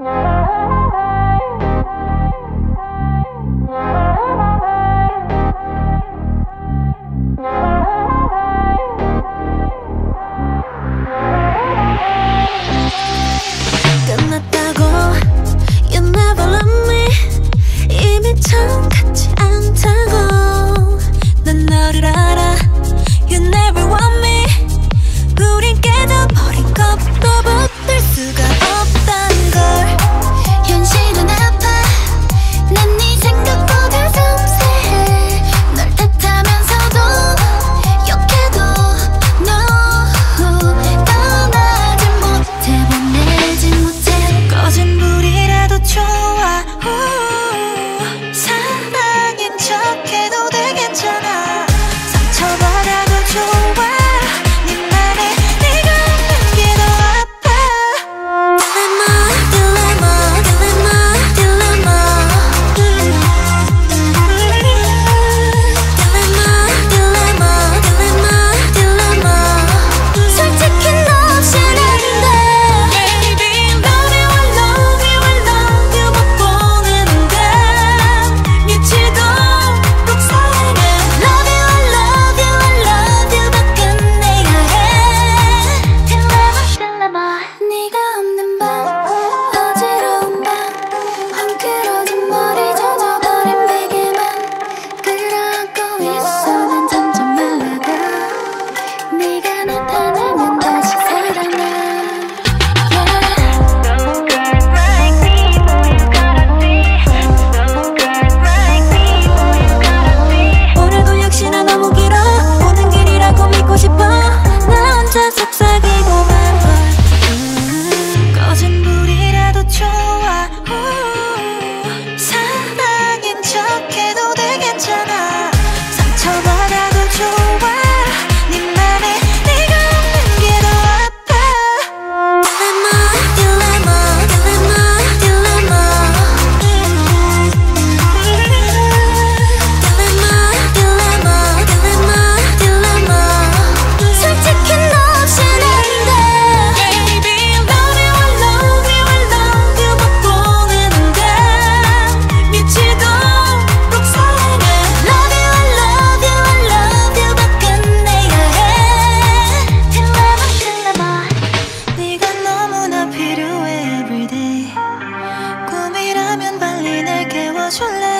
끝났다고 You never love me 이미 처음 같지 않다고 난 너를 알아 You never want me 우린 깨져버린 컵도 붙들 수가 없단 걸 현실은 아파 난 네 생각보다 섬세해 널 탓하면서도 욕해도 No 떠나지 못해 보내지 못해 꺼진 불이라도 좋아 사랑인 척해도 돼 괜찮아 상처받아도 좋아 네 맘에 내가 없는 게 더 아파 Dilemma, dilemma, dilemma, dilemma Dilemma, dilemma, dilemma 솔직히 너 없인 안돼 Baby, love you, I love you, I love you 못 보는데 미치도록 사랑해 Love you, I love you, I love you 더 끝내야 해 Dilemma, dilemma 네가 없는 밤 어지러운 밤 헝클어진 머리 젖어버린 베개만 끌어안고 있어 난 점점 말라가 네가 나타나면 다시 살아나 No girl like me, who you gotta be No girl like me, who you gotta be 오늘도 역시나 너무 길어 오는 길이라고 믿고 싶어 나 혼자 속삭이고만 꺼진 불이라도 좋아 사랑인 척해도 돼 괜찮아 상처받아도 좋아 네 맘에 내가 없는 게 더 아파 Dilemma, dilemma, dilemma, dilemma Dilemma, dilemma, dilemma 솔직히 너 없인 안돼 Baby, love you, I love you, I love you 못 보는데 미치도록 사랑해 Love you, I love you, I love you 더 끝내야 해 Dilemma, dilemma 네가 너무나 필요해 everyday 꿈이라면 빨리 날 깨워줄래